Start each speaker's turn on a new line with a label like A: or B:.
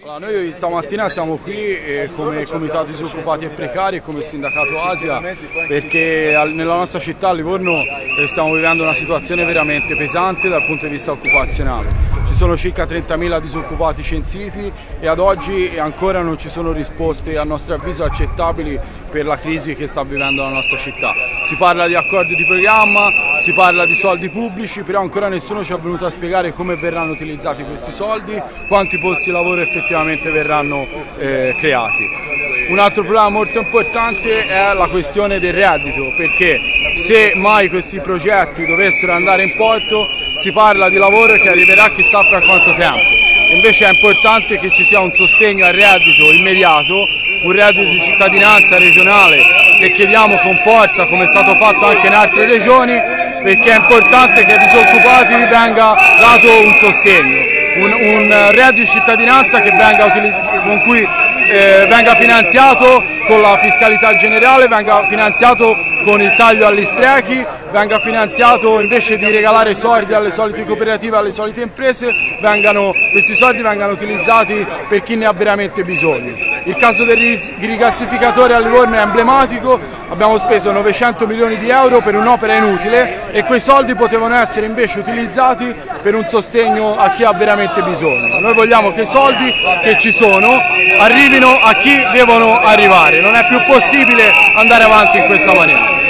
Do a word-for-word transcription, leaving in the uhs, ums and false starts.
A: Allora, noi stamattina siamo qui eh, come Comitato Disoccupati e Precari e come Sindacato Asia perché al, nella nostra città, a Livorno, eh, stiamo vivendo una situazione veramente pesante dal punto di vista occupazionale. Ci sono circa trentamila disoccupati censiti e ad oggi ancora non ci sono risposte, a nostro avviso, accettabili per la crisi che sta vivendo la nostra città. Si parla di accordi di programma, si parla di soldi pubblici, però ancora nessuno ci è venuto a spiegare come verranno utilizzati questi soldi, quanti posti di lavoro effettivamente verranno eh, creati. Un altro problema molto importante è la questione del reddito, perché se mai questi progetti dovessero andare in porto si parla di lavoro che arriverà chissà fra quanto tempo. Invece è importante che ci sia un sostegno al reddito immediato, un reddito di cittadinanza regionale che chiediamo con forza, come è stato fatto anche in altre regioni, perché è importante che ai disoccupati venga dato un sostegno. Un, un reddito di cittadinanza che venga con cui eh, venga finanziato con la fiscalità generale, venga finanziato con il taglio agli sprechi, venga finanziato invece di regalare soldi alle solite cooperative, alle solite imprese, vengano, questi soldi vengano utilizzati per chi ne ha veramente bisogno. Il caso del rigassificatore a Livorno è emblematico, abbiamo speso novecento milioni di euro per un'opera inutile e quei soldi potevano essere invece utilizzati per un sostegno a chi ha veramente bisogno. Noi vogliamo che i soldi che ci sono arrivino a chi devono arrivare, non è più possibile andare avanti in questa maniera.